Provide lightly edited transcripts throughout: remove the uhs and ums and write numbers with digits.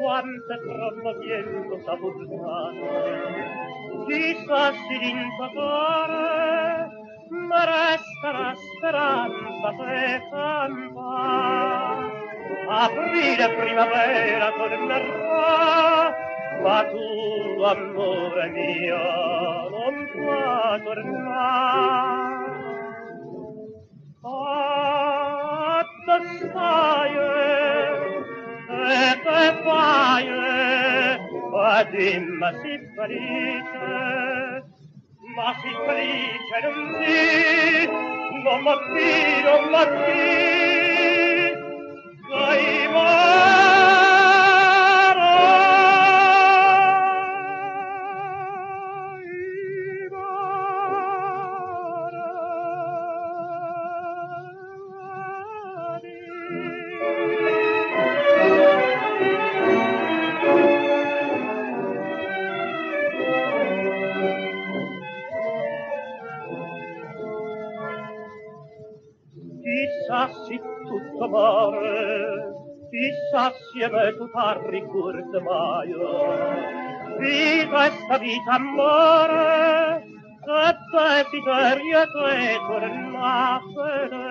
quanto è troppo viento s'ha buttato, chissà si rinsacare, ma resta la speranza che canta. Aprile primavera tornerà, ma tu, amore mio, non puoi tornare. Stai e che fai? Ma dimmi si felice, ma si felice non si, non ma chi, dai chissà se tutto amore, chissà assieme tu parri curte mai. Di questa vita amore, che desiderio che tornasse.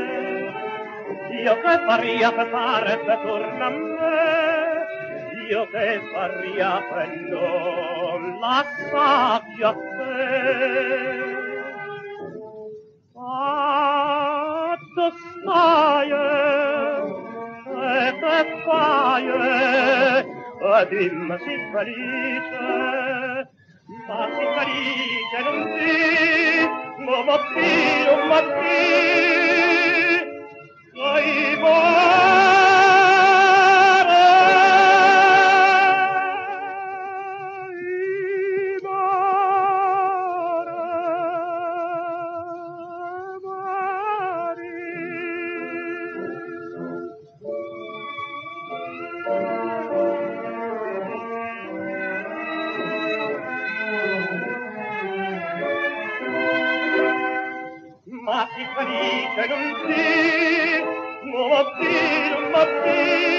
Io che faria per fare per torna a me, io che faria per non lasciarti a te. Stai e che fai? Dimmi si felice, ma si felice non ti, ma ti, dai ma si felice non si, ma ti,